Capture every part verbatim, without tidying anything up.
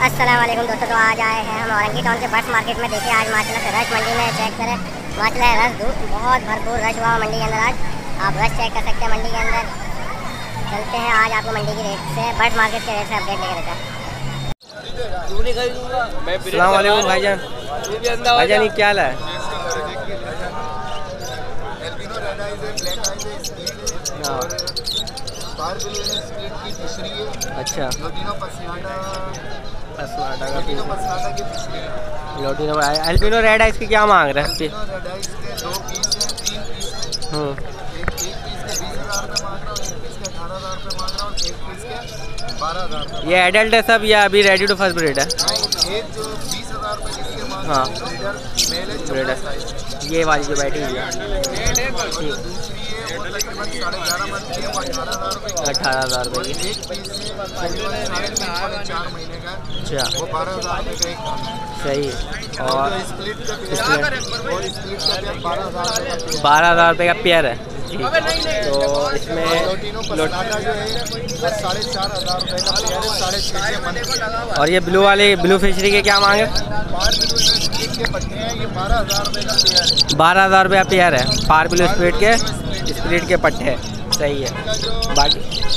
अस्सलाम वालेकुम दोस्तों, तो आज आए हैं हम औरंगी टाउन के बर्ड्स मार्केट में। देखिए आज माशाल्लाह से रश मंडी में चेक करें, माशाल्लाह रश बहुत भरपूर रश हुआ मंडी के अंदर। आज आप रश चेक कर सकते हैं मंडी के अंदर। चलते हैं आज आपको मंडी की रेट से, बर्ड मार्केट के रेट से अपडेट लेकर देते हैं। अस्सलाम वालेकुम भाईजान। भाईजान ये क्या हाल है? अच्छा पसनाटा का लोटिनो एल्बिनो रेड आइस की क्या मांग रहे हैं? ये एडल्ट है सब या अभी रेडी टू फर्स्ट ब्रीड है? हाँ ब्रीड है ये वाली जो बैठी हुई है। अठारह हज़ार रुपये की। अच्छा सही। और बारह हज़ार रुपये का पेयर है। ठीक है तो इसमें और ये ब्लू वाले ब्लू फिशरी के क्या मांगे? बारह हज़ार रुपया पेयर है। पार ब्लू स्प्लिट के स्प्लिट के पट्टे सही है। बाकी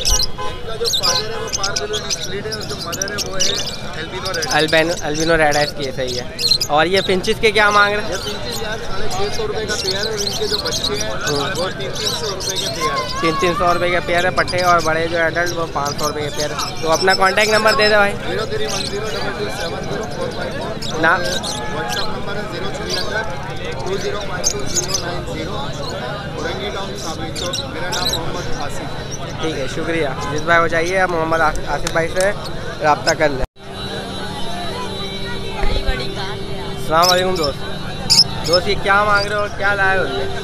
अल्बिनो अल्बिनो रेड आइस की सही है। और ये फिंचिस के क्या मांग रहे हैं? तीन तीन सौ रुपये के पेयर है पट्टे, और बड़े जो एडल्ट वो पाँच सौ रुपये के पेयर है। तो अपना कांटेक्ट नंबर दे दे भाई। Zero three one zero double two seven zero four five four ना व्हाट्सएप नंबर है zero three hundred two zero five two zero nine zero. Orangi town Sabir चौक। मेरा नाम मोहम्मद आसिफ। ठीक है शुक्रिया। जिस भाई को चाहिए आप मोहम्मद आसिफ भाई से रब्ता कर लें। अस्सलाम वालेकुम दोस्त। दोस्त ये क्या मांग रहे हो और क्या लाए हो? ये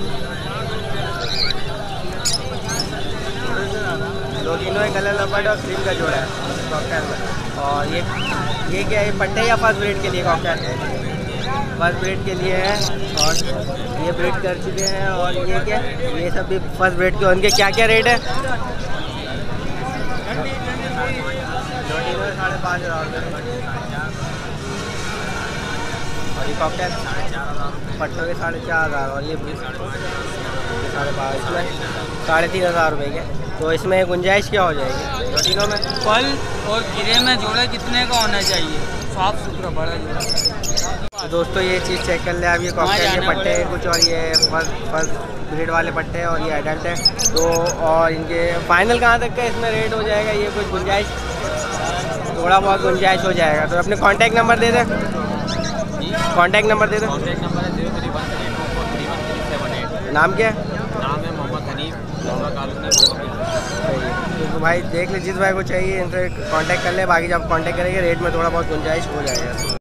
दो तीनों एक कलर लपट और क्रीम का जोड़ा है कॉकटेल में। और ये ये क्या है? पट्टे या फर्स्ट ब्रीड के लिए कॉकटेल? फर्स्ट ब्रीड के लिए है। और ये ब्रीड कर चुके हैं। और ये क्या ये सब भी फर्स्ट ब्रीड के। उनके क्या क्या रेट है? साढ़े पाँच हज़ार और ये कॉकटेल पट्टों के साढ़े चार हज़ार और ये साढ़े पाँच इसमें साढ़े तीन हज़ार रुपये के। तो इसमें गुंजाइश क्या हो जाएगी रोटिनों में? फल और गिरे में जोड़ा कितने का होना चाहिए? साफ सुथरा बड़ा जोड़ा। तो दोस्तों ये चीज़ चेक कर ले आप। ये कॉकटेल के पट्टे कुछ और ये फर्स्ट फर्स्ट ब्रीड वाले पट्टे और ये एडल्ट है। तो और इनके फाइनल कहाँ तक का इसमें रेट हो जाएगा? ये कुछ गुंजाइश थोड़ा बहुत गुंजाइश हो जाएगा। तो अपने कांटेक्ट नंबर दे दें। कांटेक्ट नंबर दे दें। कांटेक्ट नंबर है zero three one three two four three one three seven eight. नाम क्या है? नाम है मोहम्मद हनीफ। तो भाई देख ले जिस भाई को चाहिए इनसे कांटेक्ट कर ले। बाकी जब कांटेक्ट करेंगे रेट में थोड़ा बहुत गुंजाइश हो जाएगा।